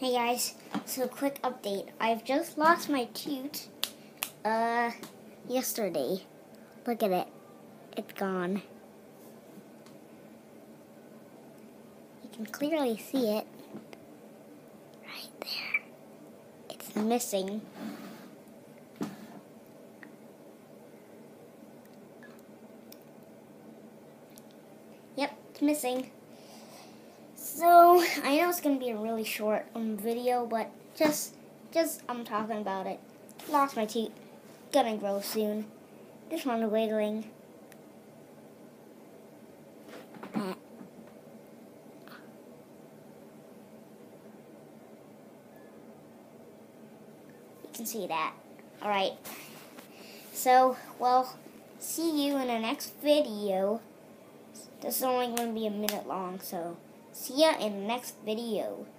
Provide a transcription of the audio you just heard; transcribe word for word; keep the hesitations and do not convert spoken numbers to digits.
Hey guys, so quick update. I've just lost my tooth, uh, yesterday. Look at it. It's gone. You can clearly see it. Right there. It's missing. Yep, it's missing. So, I know it's going to be a really short um, video, but just, just, I'm talking about it. Lost my teeth. Gonna grow soon. Just one wiggling. Uh. You can see that. Alright. So, well, see you in the next video. This is only going to be a minute long, so see ya in the next video.